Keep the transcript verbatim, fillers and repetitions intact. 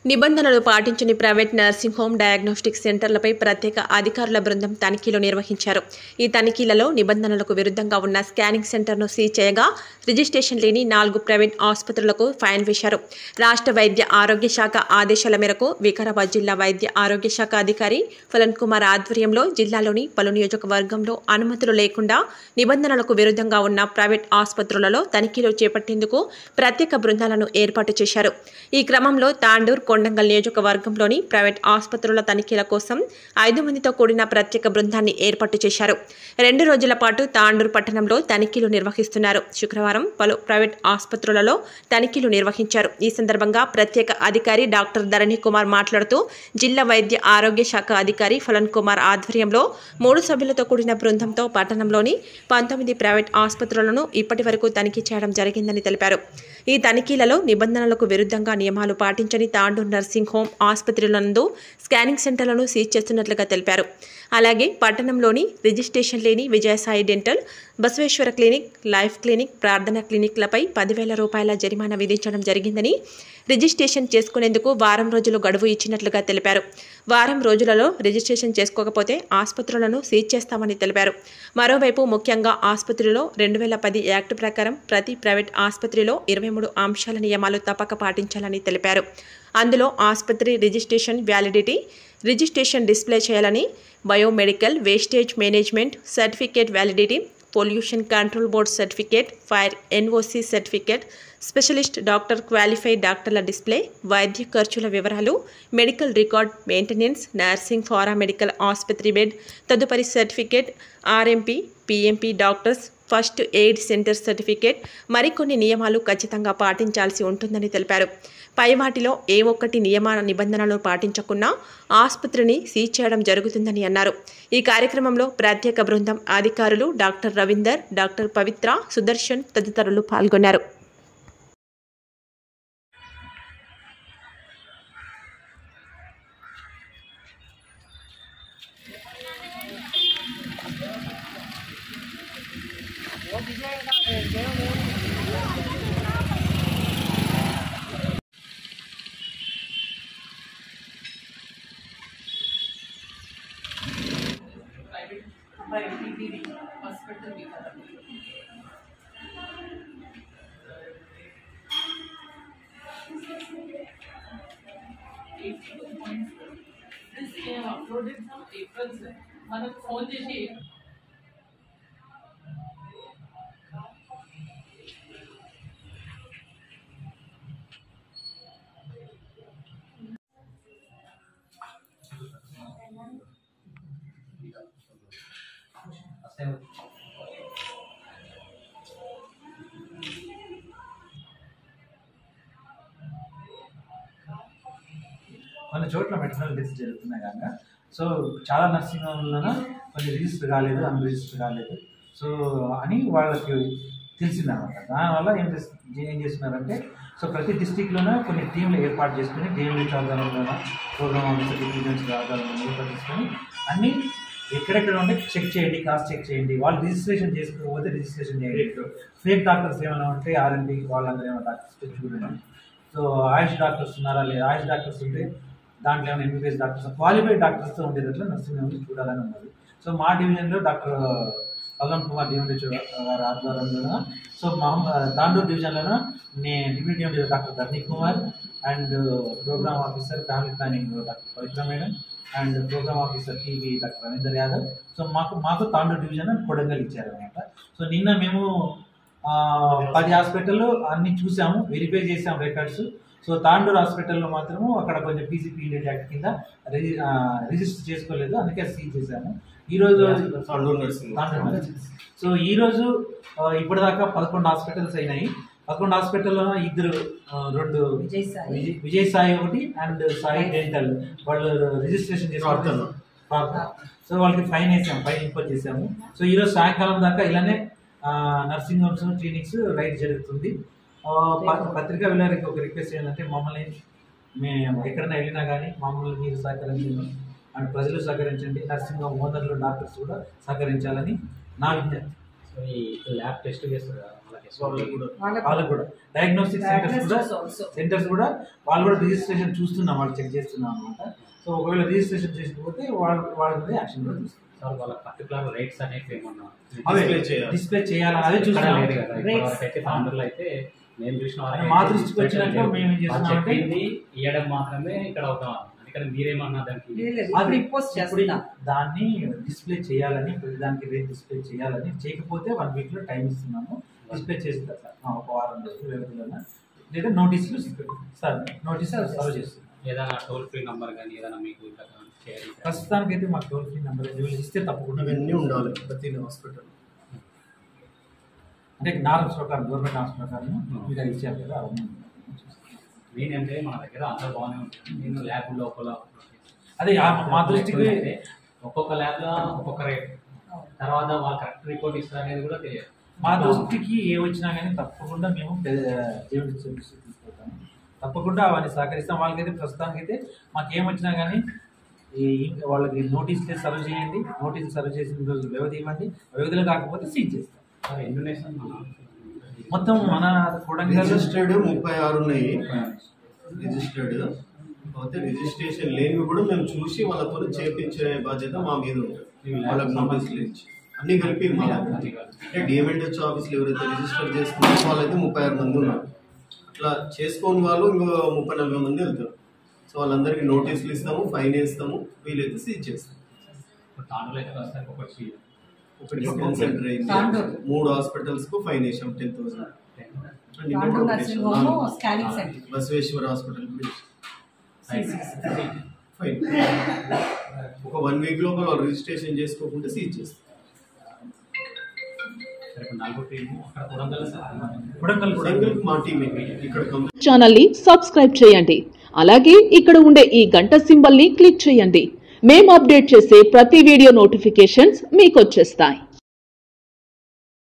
నిబంధనలు పాటించని private nursing home diagnostic సెంటర్లపై ప్రత్యేక అధికారుల బృందం తనిఖీలు నిర్వహించారు. ఈ తనిఖీలలో నిబంధనలకు విరుద్ధంగా ఉన్న స్కానింగ్ సెంటర్ను సీజ్ చేయగా రిజిస్ట్రేషన్ లేని నాలుగు ప్రైవేట్ ఆసుపత్రులకు ఫైన్ వేశారు. రాష్ట్ర వైద్య ఆరోగ్య శాఖ ఆదేశాల మేరకు వికారాబాద్ జిల్లా వైద్య ఆరోగ్య శాఖ అధికారి ఫలన్ కుమార్ ఆధ్వర్యంలో జిల్లాలోని పలు నియోజకవర్గంలో అనుమతులు లేకుండా నిబంధనలకు విరుద్ధంగా ఉన్న ప్రైవేట్ ఆసుపత్రులలో తనిఖీలు చేపట్టేందుకు ప్రత్యేక బృందాలను ఏర్పాటు చేశారు. ఈ క్రమంలో తాండూర్ కొండంగల్ నియోజకవర్గంలోని ప్రైవేట్ ఆసుపత్రుల తనిఖీల కోసం ఐదు మందితో కూడిన ప్రత్యేక బృందాన్ని ఏర్పాటు చేశారు. రెండు రోజుల పాటు తాండూర్ పట్టణంలో తనిఖీలు నిర్వహిస్తున్నారు. శుక్రవారం పలు ప్రైవేట్ ఆసుపత్రులలో తనిఖీలు నిర్వహించారు. ఈ సందర్భంగా ప్రత్యేక అధికారి డాక్టర్ ధరణి కుమార్ మాట్లాడుతూ జిల్లా వైద్య ఆరోగ్య శాఖ అధికారి ఫలన్ కుమార్ ఆధ్వర్యంలో మూడు సభ్యులతో కూడిన బృందంతో పట్టణంలోని పంతొమ్మిది ప్రైవేట్ ఆసుపత్రులను ఇప్పటి వరకు తనిఖీ చేయడం జరిగిందని తెలిపారు. ఈ తనిఖీలలో నిబంధనలకు విరుద్ధంగా నియమాలు పాటించని తాండూర్ నర్సింగ్ హోమ్ ఆసుపత్రులందు స్కానింగ్ సెంటర్లను సీజ్ చేస్తున్నట్లుగా తెలిపారు. అలాగే పట్టణంలోని రిజిస్ట్రేషన్ లేని Vijayasai dental, Basaveshwara clinic, life clinic, Prarthana క్లినిక్లపై పదివేల రూపాయల జరిమానా విధించడం జరిగిందని, రిజిస్ట్రేషన్ చేసుకునేందుకు వారం రోజులు గడువు ఇచ్చినట్లుగా తెలిపారు. వారం రోజులలో రిజిస్ట్రేషన్ చేసుకోకపోతే ఆసుపత్రులను సీజ్ చేస్తామని తెలిపారు. మరోవైపు ముఖ్యంగా ఆసుపత్రిలో రెండు వేల పది యాక్ట్ ప్రకారం ప్రతి ప్రైవేట్ ఆసుపత్రిలో ఇరవై మూడు అంశాల నియమాలు తప్పక పాటించాలని తెలిపారు. అందులో ఆసుపత్రి రిజిస్ట్రేషన్ వ్యాలిడిటీ, రిజిస్ట్రేషన్ డిస్ప్లే చేయాలని, biomedical wastage management certificate validity, pollution control board certificate, fire NOC certificate, specialist doctor qualified డాక్టర్ల డిస్ప్లే, వైద్య ఖర్చుల వివరాలు, medical record maintenance, nursing paramedical ఆసుపత్రి బెడ్, తదుపరి certificate, RMP, PMP doctors, first aid centre certificate, మరికొన్ని నియమాలు ఖచ్చితంగా పాటించాల్సి ఉంటుందని తెలిపారు. పై వాటిలో ఏ ఒక్కటి నియమ నిబంధనలను పాటించకున్నా ఆసుపత్రిని సీజ్ చేయడం జరుగుతుందని అన్నారు. ఈ కార్యక్రమంలో ప్రత్యేక బృందం అధికారులు డాక్టర్ రవీందర్, డాక్టర్ పవిత్ర, సుదర్శన్ తదితరులు పాల్గొన్నారు. प्राइवेट हॉस्पिटल भी खत्म अपलोडेड फ्रॉम अप्रैल से मन फोन చేసి కొన్ని చోట్ల మెటర్నల్ డెత్స్ జరుగుతున్నాయి కనుక సో చాలా నర్సింగ్ హోమ్లలో కొన్ని రిజిస్టర్ కాలేదు, అన్రిజిస్టర్ కాలేదు సో అని వాళ్ళకి తెలిసిందనమాట. దానివల్ల ఏం చేస్తు ఏం చేస్తున్నారంటే సో ప్రతి డిస్టిక్లోనే కొన్ని టీంలు ఏర్పాటు చేసుకుని డిఎంహెచ్ ఆధారంలో ప్రోగ్రామ్ ఆఫీసర్ డివిజన్స్ ఆధారంలో ఏర్పాటు చేసుకొని అన్నీ ఎక్కడెక్కడ ఉంటే చెక్ చేయండి, కాస్ట్ చెక్ చేయండి, వాళ్ళు రిజిస్ట్రేషన్ చేసుకోకపోతే రిజిస్ట్రేషన్ చేయండి, ఫేక్ డాక్టర్స్ ఏమైనా ఉంటే ఆర్ఎంపీ వాళ్ళందరూ ఏమైనా డాక్టర్స్ చూడండి. సో ఆయుష్ డాక్టర్స్ ఉన్నారా లేదా, ఆయుష్ డాక్టర్స్ ఉంటే దాంట్లో ఏమైనా ఎంబీబీఎస్ డాక్టర్స్ క్వాలిఫైడ్ డాక్టర్స్తో ఉండేటట్లు నర్సింగ్ హోమ్ని చూడాలని ఉన్నది. సో మా డివిజన్లో డాక్టర్ ఫలన్ కుమార్ డిఎంహెచ్ గారి ఆధ్వర్యంలో సో మా తాండూర్ డివిజన్లోన నేను deputy DMH doctor Dharani Kumar and programme officer family planning doctor Pavitra madam and programme officer TV doctor Ravinder Yadav. So మాకు మాకు తాండూర్ డివిజన్ కొడంగల్ ఇచ్చారనమాట. సో నిన్న మేము పది హాస్పిటల్లో అన్ని చూసాము, వెరిఫై చేసాము రికార్డ్స్. సో తాండూర్ హాస్పిటల్లో మాత్రము అక్కడ కొంచెం పీసీపీ ఇండియన్ యాక్ట్ కింద రిజి రిజిస్టర్ చేసుకోలేదు, అందుకే సీజ్ చేశాము. ఈరోజు సో ఈరోజు ఇప్పటిదాకా పదకొండు హాస్పిటల్స్ అయినాయి. పదకొండు హాస్పిటల్లో ఇద్దరు రెండు విజయ్ సాయి ఒకటి అండ్ సాయి డెంటల్ వాళ్ళు రిజిస్ట్రేషన్ చేసుకుంటారు. సో వాళ్ళకి ఫైన్ వేసాము, ఫైన్ ఇంపోజ్ చేసాము. సో ఈరోజు సాయంకాలం దాకా ఇలానే నర్సింగ్ హోమ్స్ క్లినిక్స్ రైట్ జరుగుతుంది. పత్రికా విలేకరికి ఒక రిక్వెస్ట్ ఏంటంటే మమ్మల్ని మేము ఎక్కడైనా వెళ్ళినా కానీ మమ్మల్ని మీరు సహకరించండి అండ్ ప్రజలు సహకరించండి, నర్సింగ్ హోమ్ ఓనర్లు డాక్టర్స్ కూడా సహకరించాలని నా విజ్ఞప్తి. ల్యాబ్ టెస్ట్ చేస్తారు కదా వాళ్ళకి కూడా డయాగ్నోస్టిక్ సెంటర్స్ కూడా సెంటర్స్ కూడా వాళ్ళు కూడా రిజిస్ట్రేషన్ చూస్తున్నాం, వాళ్ళు చెక్ చేస్తున్నాం అనమాట. సో ఒకవేళ రిజిస్ట్రేషన్ చేయకపోతే వాళ్ళు వాళ్ళ మీద యాక్షన్ కూడా చూస్తారు. సార్ వాళ్ళ పర్టికులర్ రేట్స్ అనేవి ఏమన్నా డిస్ప్లే చేయాలని అదే చూస్తున్నాం కదా. ఇప్పటివరకైతే ఫౌండర్లు అయితే నేను చూసిన మా దృష్టికి వచ్చినట్టు మేము ఏం చేస్తున్నామంటే ఇవ్వడం మాత్రమే ఇక్కడ అవుతాం. అందుకని మీరేమన్నా దానికి దాన్ని డిస్ప్లే చేయాలని, దానికి రేట్ డిస్ప్లే చేయాలని, చేయకపోతే వన్ వీక్ లో టైం ఇస్తున్నాము. డిస్ప్లే చేసిన ఒక వారం రోజులు వ్యవధిలో లేదా నోటీసులు సార్ నోటీస్ సర్వ్ చేస్తున్నాం. ఏదైనా టోల్ ఫ్రీ నంబర్ కానీ ఏదైనా మీకు ప్రస్తుతానికి అయితే మాకు టోల్ ఫ్రీ నెంబర్ ఇస్తే తప్పకుండా ఇవన్నీ ఉండాలి ప్రతి హాస్పిటల్. అంటే నార్మ్స్ ప్రకారం గవర్నమెంట్ నార్మ్స్ ప్రకారం మీరు ఇచ్చారు కదా. నేనంటే మన దగ్గర అంతా బాగానే ఉంటుంది. నేను ల్యాబ్ లోపల అదే మా దృష్టికి ఒక్కొక్క ల్యాబ్లో ఒక్కొక్క రేట్, తర్వాత వాళ్ళు కరెక్ట్ రిపోర్ట్ ఇస్తారు అనేది కూడా తెలియదు. మా దృష్టికి ఏ వచ్చినా కానీ తప్పకుండా మేము దేవుడి సర్వీస్ తీసుకుంటాము, తప్పకుండా అవన్నీ సహకరిస్తాం. వాళ్ళకైతే ప్రస్తుతానికి అయితే మాకు ఏమొచ్చినా కానీ ఈ వాళ్ళకి నోటీసులు సర్వ్ చేయండి, నోటీసులు సర్వ్ చేసిన రోజు వ్యవధి ఇవ్వండి, వ్యవధిలో కాకపోతే సీజ్ చేస్తాం. ఇండోనేషన్ మొత్తం మన కొడంగల్ రిజిస్టర్డ్ ముప్పై ఆరు ఉన్నాయి రిజిస్టర్డ్. కాకపోతే రిజిస్ట్రేషన్ లేనివి కూడా మేము చూసి వాళ్ళతో చేపించే బాధ్యత మా మీద ఉంటుంది. వాళ్ళకి నోటీసులు ఇచ్చి అన్ని కలిపి అంటే డిఎంఎండ్హెచ్ ఆఫీసులు ఎవరైతే రిజిస్టర్ చేసుకున్నారో వాళ్ళైతే ముప్పై ఆరు మంది ఉన్నారు. అట్లా చేసుకోని వాళ్ళు ఇంకో ముప్పై నలభై మంది వెళ్తారు. సో వాళ్ళందరికీ నోటీసులు ఇస్తాము, ఫైన్ వేస్తాము, వీలైతే సీజ్ చేస్తాము. ఒకటి డిస్పెన్స్ సెంటర్ అయింది, మూడు హాస్పిటల్స్ కు ఫైన్ వేసాం ten thousand. Basaveshwara hospital fine ఒక వన్ వీక్ లోపల వాళ్ళు రిజిస్ట్రేషన్ చేసుకోకుండా సీజ్ చేస్తాం. ఛానల్ ని సబ్స్క్రైబ్ చేయండి. అలాగే ఇక్కడ ఉండే ఈ గంట సింబల్ ని క్లిక్ చేయండి. మేము అప్డేట్ చేసే ప్రతి వీడియో నోటిఫికేషన్స్ మీకు వచ్చేస్తాయి.